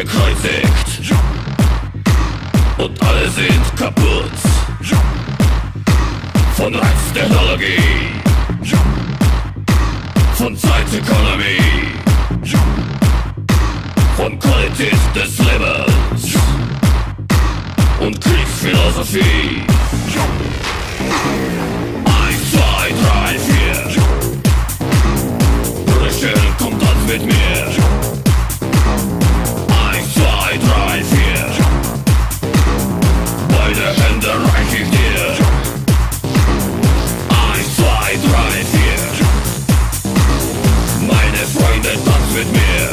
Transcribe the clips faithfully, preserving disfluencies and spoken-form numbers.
gekreuzigt und alle sind kaputt von Reiztechnologie, von Zeitökonomie, von Qualität des Lebens und Kriegsphilosophie. Eins, zwei, drei, vier. Brüchen, kommt tanz mit mir. Eins, zwei, drei, vier. Beide Hände reich ich dir. Eins, zwei, drei, vier. Meine Freunde, tanz mit mir.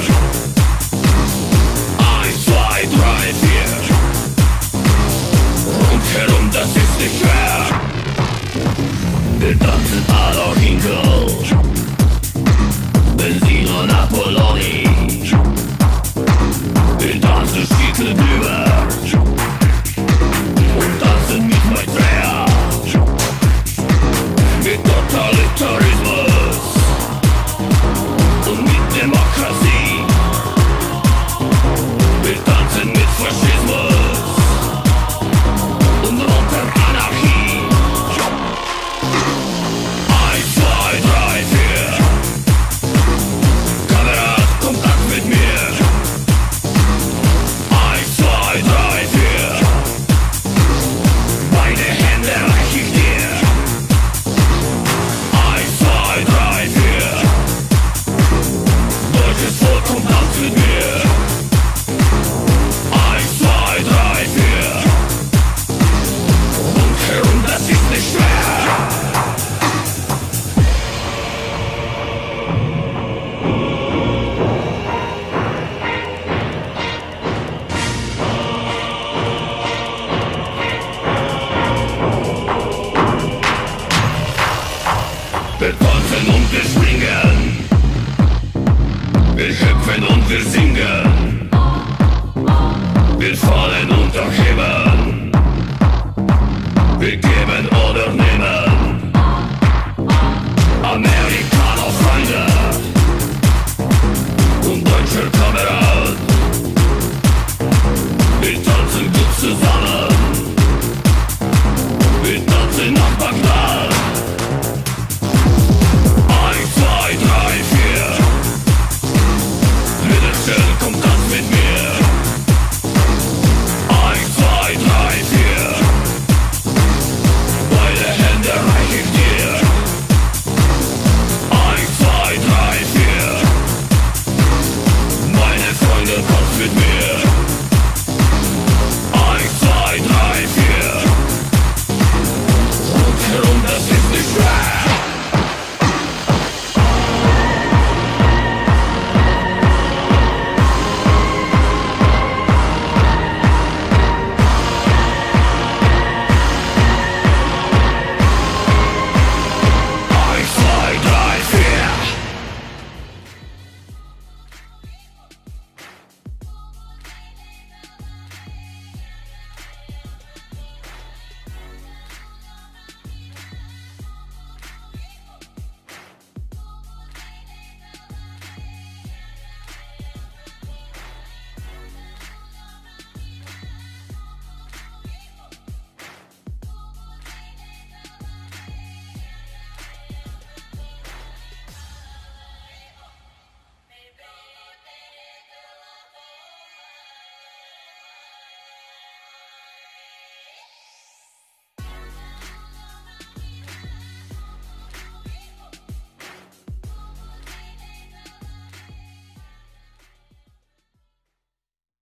Eins, zwei, drei, vier. Rundherum, das ist nicht schwer. Wir tanzen Adolf Hinkel, Benzin und Apolloni. Wir tanzen Stiefel drüber und tanzen mit Maitreya, mit Totalitarismus und mit Demokratie. Wir tanzen mit Faschismus und unter Anarchie. Eins, zwei, drei, vier. Kamerad, Kontakt mit mir. Eins, zwei, drei, vier. Beide Hände reich ich dir. Eins, zwei, drei, vier. Deutsches Volk, kommt tanz mit mir. Eins, zwei, drei, vier. Und herum, das ist nicht schwer. Wir tanzen und wir springen, wir hüpfen und wir singen, wir fallen und auch heben.